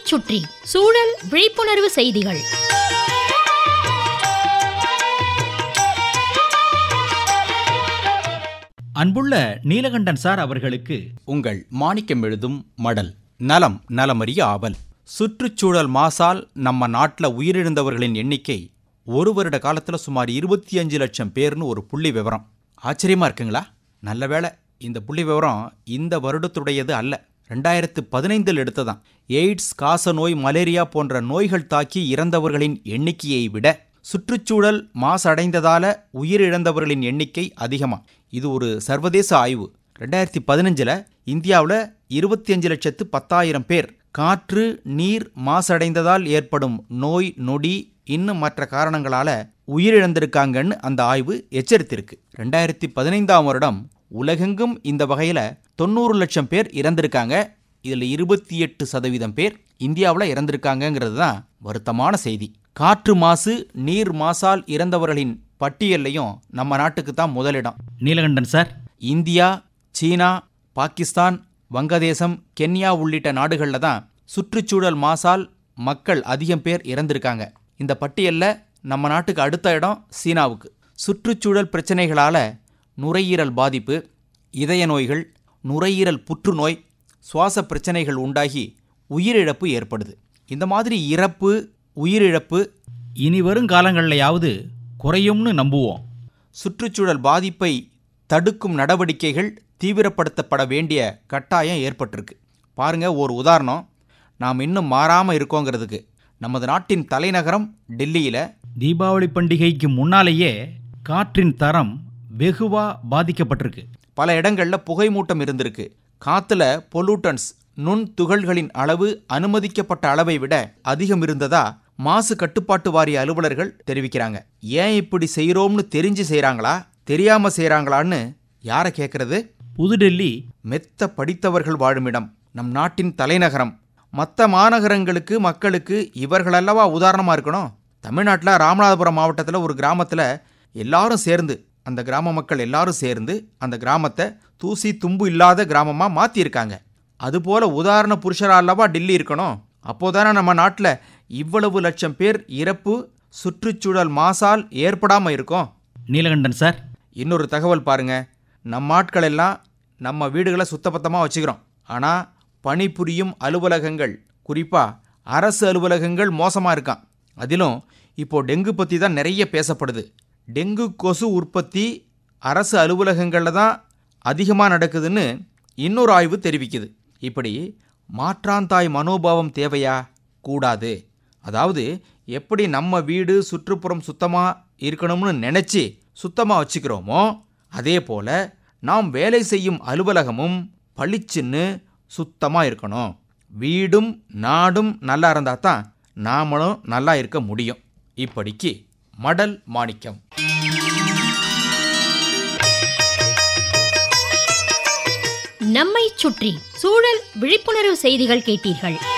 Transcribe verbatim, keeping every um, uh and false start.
சுற்றி சூழல் விழிப்புணர்வு செய்திகள். அன்புள்ள நீலகண்டன் சார் அவர்களுக்கு உங்கள் மாணிக்கம் எழுதும் மடல். நலம் நலமறிய ஆவல். சுற்றுச்சூழல் மாசால் நம்ம நாட்டில் உயிரிழந்தவர்களின் எண்ணிக்கை ஒரு வருட காலத்தில் சுமார் இருபத்தி அஞ்சு லட்சம் பேர்னு ஒரு புள்ளி விவரம். ஆச்சரியமா இருக்குங்களா? நல்ல வேளை இந்த புள்ளி விவரம் இந்த வருடத்துடையது அல்ல, ரெண்டாயிரத்து பதினைந்தில் எடுத்ததான். எய்ட்ஸ், காச நோய், மலேரியா போன்ற நோய்கள் தாக்கி இறந்தவர்களின் எண்ணிக்கையை விட சுற்றுச்சூழல் மாசடைந்ததால உயிரிழந்தவர்களின் எண்ணிக்கை அதிகமா. இது ஒரு சர்வதேச ஆய்வு. ரெண்டாயிரத்தி பதினஞ்சில் இந்தியாவில் இருபத்தி அஞ்சு லட்சத்து பத்தாயிரம் பேர் காற்று நீர் மாசடைந்ததால் ஏற்படும் நோய் நொடி இன்னும் மற்ற காரணங்களால உயிரிழந்திருக்காங்கன்னு அந்த ஆய்வு எச்சரித்திருக்கு. ரெண்டாயிரத்தி பதினைந்தாம் வருடம் உலகெங்கும் இந்த வகையில் தொண்ணூறு லட்சம் பேர் இறந்திருக்காங்க. இதில் இருபத்தி எட்டு சதவீதம் பேர் இந்தியாவில் இறந்திருக்காங்கிறது தான் வருத்தமான செய்தி. காற்று மாசு நீர் மாசால் இறந்தவர்களின் பட்டியல்லையும் நம்ம நாட்டுக்கு தான் முதலிடம். நீலகண்டன் சார், இந்தியா, சீனா, பாகிஸ்தான், வங்கதேசம், கென்யா உள்ளிட்ட நாடுகளில் தான் சுற்றுச்சூழல் மாசால் மக்கள் அதிகம் பேர் இறந்திருக்காங்க. இந்த பட்டியலில் நம்ம நாட்டுக்கு அடுத்த இடம் சீனாவுக்கு. சுற்றுச்சூழல் பிரச்சனைகளால் நுரையீரல் பாதிப்பு, இதய நோய்கள், நுரையீரல் புற்றுநோய், சுவாச பிரச்சனைகள் உண்டாகி உயிரிழப்பு ஏற்படுது. இந்த மாதிரி இறப்பு உயிரிழப்பு இனி வரும் காலங்கள்லையாவது குறையும்னு நம்புவோம். சுற்றுச்சூழல் பாதிப்பை தடுக்கும் நடவடிக்கைகள் தீவிரப்படுத்தப்பட வேண்டிய கட்டாயம் ஏற்பட்டிருக்கு. பாருங்க, ஒரு உதாரணம். நாம் இன்னும் மாறாமல் இருக்கோங்கிறதுக்கு நமது நாட்டின் தலைநகரம் டெல்லியில் தீபாவளி பண்டிகைக்கு முன்னாலேயே காற்றின் தரம் வெகுவா பாதிக்கப்பட்டிருக்கு. பல இடங்களில் புகை மூட்டம் இருந்திருக்கு. காற்றுல பொலூட்டன்ஸ் நுண் துகள்களின் அளவு அனுமதிக்கப்பட்ட அளவை விட அதிகம் இருந்ததா மாசு கட்டுப்பாட்டு வாரிய அலுவலர்கள் தெரிவிக்கிறாங்க. ஏன் இப்படி செய்கிறோம்னு தெரிஞ்சு செய்கிறாங்களா தெரியாமல் செய்கிறாங்களான்னு யாரை கேட்கறது? புதுடெல்லி மெத்த படித்தவர்கள் வாழும் இடம், நம் நாட்டின் தலைநகரம். மற்ற மாநகரங்களுக்கு மக்களுக்கு இவர்களல்லவா உதாரணமாக இருக்கணும். தமிழ்நாட்டில் ராமநாதபுரம் மாவட்டத்தில் ஒரு கிராமத்தில் எல்லாரும் சேர்ந்து அந்த கிராம மக்கள் எல்லாரும் சேர்ந்து அந்த கிராமத்தை தூசி தும்பு இல்லாத கிராமமாக மாற்றியிருக்காங்க. அதுபோல் உதாரண புருஷராக அல்லவா டெல்லி இருக்கணும். அப்போதானே நம்ம நாட்டில் இவ்வளவு லட்சம் பேர் இறப்பு சுற்றுச்சூழல் மாசால் ஏற்படாமல் இருக்கும். நீலகண்டன் சார், இன்னொரு தகவல் பாருங்க. நம்ம ஆட்கள் எல்லாம் நம்ம வீடுகளை சுத்தபத்தமாக வச்சுக்கிறோம். ஆனால் பணிபுரியும் அலுவலகங்கள், குறிப்பாக அரசு அலுவலகங்கள் மோசமாக இருக்கான். அதிலும் இப்போது டெங்கு பற்றி தான் நிறைய பேசப்படுது. டெங்கு கொசு உற்பத்தி அரசு அலுவலகங்களில் தான் அதிகமாக நடக்குதுன்னு இன்னொரு ஆய்வு தெரிவிக்குது. இப்படி மாற்றாந்தாய் மனோபாவம் தேவையா? கூடாது. அதாவது எப்படி நம்ம வீடு சுற்றுப்புறம் சுத்தமாக இருக்கணும்னு நினச்சி சுத்தமாக வச்சுக்கிறோமோ அதே போல் நாம் வேலை செய்யும் அலுவலகமும் பளிச்சுன்னு சுத்தமாக இருக்கணும். வீடும் நாடும் நல்லா இருந்தால் தான் நாமளும் நல்லா இருக்க முடியும். இப்படிக்கு மடல் மாணிக்கம். நம்மை சுற்றி சூழல் விழிப்புணர்வு செய்திகள் கேட்டீர்கள்.